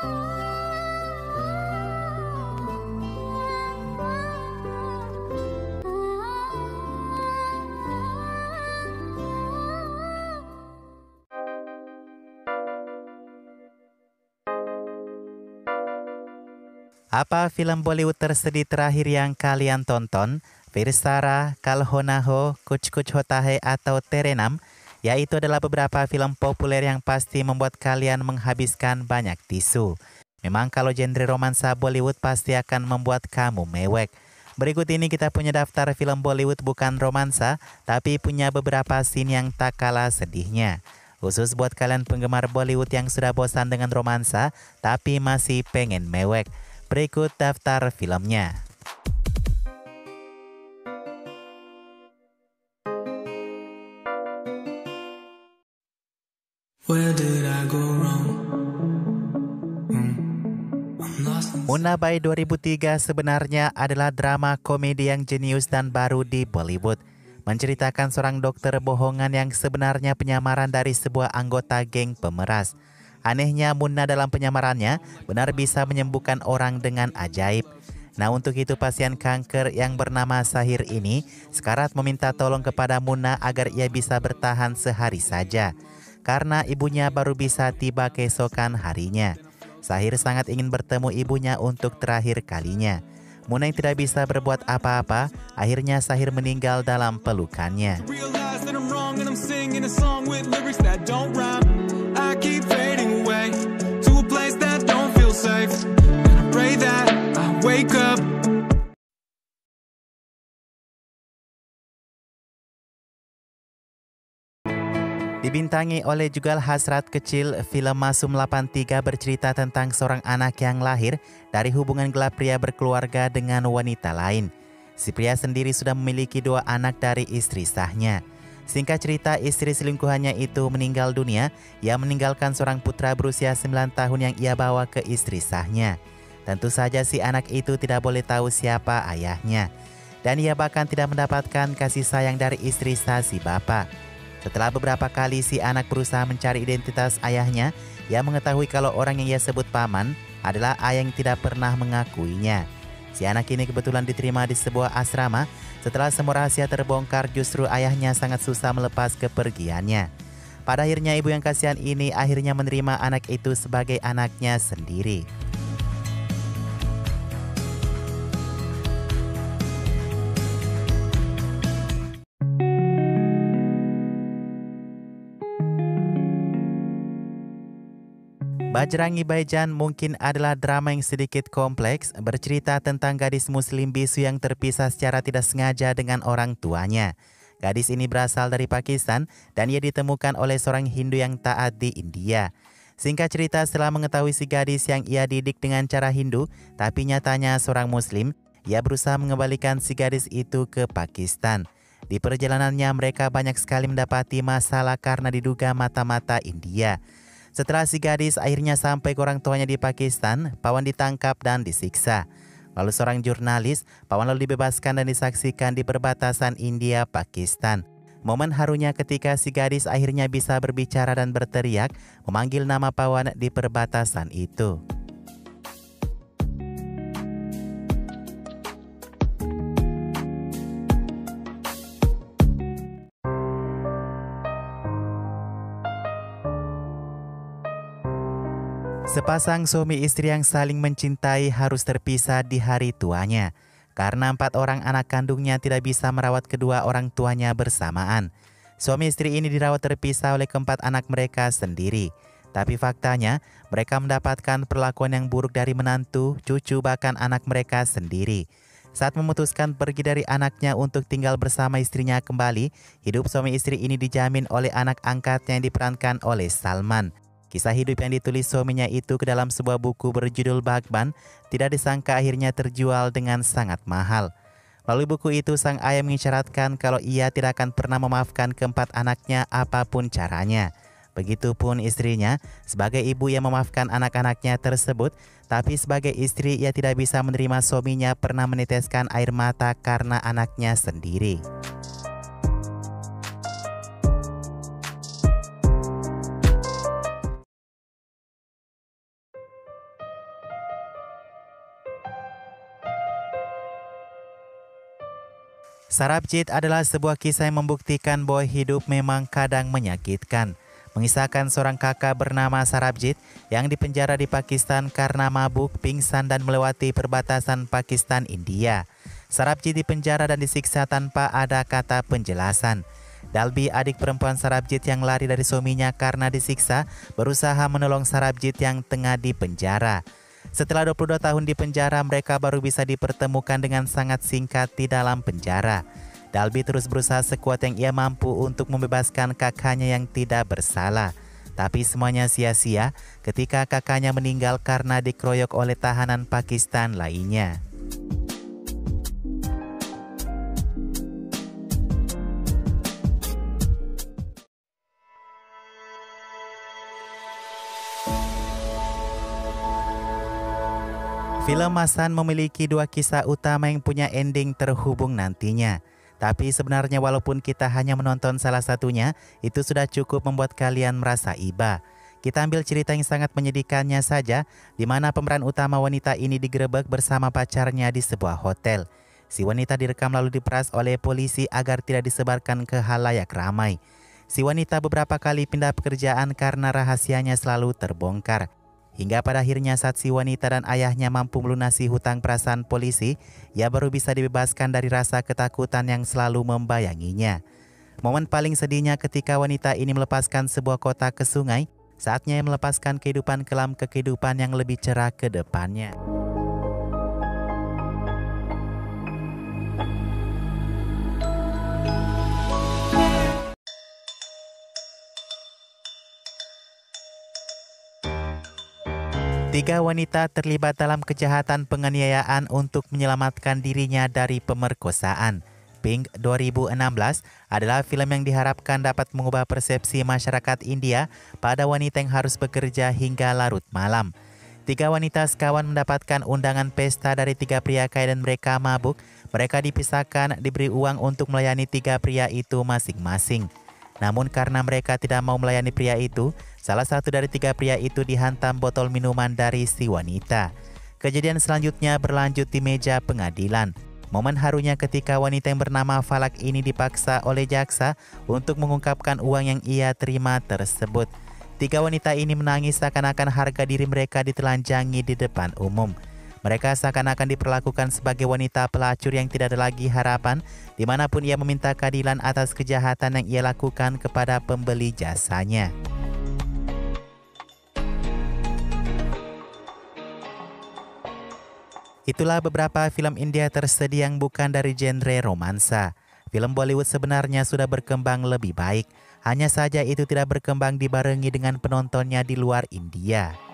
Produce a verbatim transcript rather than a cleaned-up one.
Apa film Bollywood tersedih terakhir yang kalian tonton? Firsara, Kal Ho Na Ho, Kuch Kuch Hota Hai atau Tere Naam? Yaitu adalah beberapa film populer yang pasti membuat kalian menghabiskan banyak tisu. Memang kalau genre romansa Bollywood pasti akan membuat kamu mewek. Berikut ini kita punya daftar film Bollywood bukan romansa, tapi punya beberapa scene yang tak kalah sedihnya. Khusus buat kalian penggemar Bollywood yang sudah bosan dengan romansa, tapi masih pengen mewek. Berikut daftar filmnya. Where did I go wrong? Hmm. I'm lost in... Munna Bhai dua ribu tiga sebenarnya adalah drama komedi yang jenius dan baru di Bollywood. Menceritakan seorang dokter bohongan yang sebenarnya penyamaran dari sebuah anggota geng pemeras. Anehnya Munna dalam penyamarannya benar bisa menyembuhkan orang dengan ajaib. Nah, untuk itu pasien kanker yang bernama Sahir ini sekarat meminta tolong kepada Munna agar ia bisa bertahan sehari saja. Karena ibunya baru bisa tiba keesokan harinya. Sahir sangat ingin bertemu ibunya untuk terakhir kalinya. Munna yang tidak bisa berbuat apa-apa, akhirnya Sahir meninggal dalam pelukannya. Dibintangi oleh Jugal Hasrat Kecil, film Masum delapan tiga bercerita tentang seorang anak yang lahir dari hubungan gelap pria berkeluarga dengan wanita lain. Si pria sendiri sudah memiliki dua anak dari istri sahnya. Singkat cerita, istri selingkuhannya itu meninggal dunia. Ia meninggalkan seorang putra berusia sembilan tahun yang ia bawa ke istri sahnya. Tentu saja si anak itu tidak boleh tahu siapa ayahnya. Dan ia bahkan tidak mendapatkan kasih sayang dari istri sah si bapak. Setelah beberapa kali si anak berusaha mencari identitas ayahnya, ia mengetahui kalau orang yang ia sebut paman adalah ayah yang tidak pernah mengakuinya. Si anak ini kebetulan diterima di sebuah asrama. Setelah semua rahasia terbongkar, justru ayahnya sangat susah melepas kepergiannya. Pada akhirnya ibu yang kasihan ini akhirnya menerima anak itu sebagai anaknya sendiri. Bajrangi Bhaijaan mungkin adalah drama yang sedikit kompleks, bercerita tentang gadis muslim bisu yang terpisah secara tidak sengaja dengan orang tuanya. Gadis ini berasal dari Pakistan dan ia ditemukan oleh seorang Hindu yang taat di India. Singkat cerita, setelah mengetahui si gadis yang ia didik dengan cara Hindu, tapi nyatanya seorang muslim, ia berusaha mengembalikan si gadis itu ke Pakistan. Di perjalanannya mereka banyak sekali mendapati masalah karena diduga mata-mata India. Setelah si gadis akhirnya sampai ke orang tuanya di Pakistan, Pawan ditangkap dan disiksa. Lalu seorang jurnalis, Pawan lalu dibebaskan dan disaksikan di perbatasan India-Pakistan. Momen harunya ketika si gadis akhirnya bisa berbicara dan berteriak, memanggil nama Pawan di perbatasan itu. Sepasang suami istri yang saling mencintai harus terpisah di hari tuanya karena empat orang anak kandungnya tidak bisa merawat kedua orang tuanya bersamaan. Suami istri ini dirawat terpisah oleh keempat anak mereka sendiri. Tapi faktanya mereka mendapatkan perlakuan yang buruk dari menantu, cucu, bahkan anak mereka sendiri. Saat memutuskan pergi dari anaknya untuk tinggal bersama istrinya kembali, hidup suami istri ini dijamin oleh anak angkatnya yang diperankan oleh Salman. Kisah hidup yang ditulis suaminya itu ke dalam sebuah buku berjudul Bhagban tidak disangka akhirnya terjual dengan sangat mahal. Melalui buku itu sang ayah mengisyaratkan kalau ia tidak akan pernah memaafkan keempat anaknya apapun caranya. Begitupun istrinya, sebagai ibu yang memaafkan anak-anaknya tersebut, tapi sebagai istri ia tidak bisa menerima suaminya pernah meneteskan air mata karena anaknya sendiri. Sarabjit adalah sebuah kisah yang membuktikan bahwa hidup memang kadang menyakitkan. Mengisahkan seorang kakak bernama Sarabjit yang dipenjara di Pakistan karena mabuk, pingsan dan melewati perbatasan Pakistan-India. Sarabjit dipenjara dan disiksa tanpa ada kata penjelasan. Dalby, adik perempuan Sarabjit yang lari dari suaminya karena disiksa, berusaha menolong Sarabjit yang tengah dipenjara. Setelah dua puluh dua tahun di penjara, mereka baru bisa dipertemukan dengan sangat singkat di dalam penjara. Dalby terus berusaha sekuat yang ia mampu untuk membebaskan kakaknya yang tidak bersalah. Tapi semuanya sia-sia ketika kakaknya meninggal karena dikeroyok oleh tahanan Pakistan lainnya. Film Masan memiliki dua kisah utama yang punya ending terhubung nantinya. Tapi sebenarnya walaupun kita hanya menonton salah satunya, itu sudah cukup membuat kalian merasa iba. Kita ambil cerita yang sangat menyedihkannya saja, di mana pemeran utama wanita ini digerebek bersama pacarnya di sebuah hotel. Si wanita direkam lalu diperas oleh polisi agar tidak disebarkan ke halayak ramai. Si wanita beberapa kali pindah pekerjaan karena rahasianya selalu terbongkar. Hingga pada akhirnya saat si wanita dan ayahnya mampu melunasi hutang perasaan polisi, ia baru bisa dibebaskan dari rasa ketakutan yang selalu membayanginya. Momen paling sedihnya ketika wanita ini melepaskan sebuah kotak ke sungai, saatnya ia melepaskan kehidupan kelam ke kehidupan yang lebih cerah ke depannya. Tiga wanita terlibat dalam kejahatan penganiayaan untuk menyelamatkan dirinya dari pemerkosaan. Pink dua ribu enam belas adalah film yang diharapkan dapat mengubah persepsi masyarakat India pada wanita yang harus bekerja hingga larut malam. Tiga wanita sekawan mendapatkan undangan pesta dari tiga pria kaya dan mereka mabuk. Mereka dipisahkan, diberi uang untuk melayani tiga pria itu masing-masing. Namun karena mereka tidak mau melayani pria itu, salah satu dari tiga pria itu dihantam botol minuman dari si wanita. Kejadian selanjutnya berlanjut di meja pengadilan. Momen harunya ketika wanita yang bernama Falak ini dipaksa oleh jaksa untuk mengungkapkan uang yang ia terima tersebut. Tiga wanita ini menangis seakan-akan harga diri mereka ditelanjangi di depan umum. Mereka seakan-akan diperlakukan sebagai wanita pelacur yang tidak ada lagi harapan, dimanapun ia meminta keadilan atas kejahatan yang ia lakukan kepada pembeli jasanya. Itulah beberapa film India tersedia yang bukan dari genre romansa. Film Bollywood sebenarnya sudah berkembang lebih baik, hanya saja itu tidak berkembang dibarengi dengan penontonnya di luar India.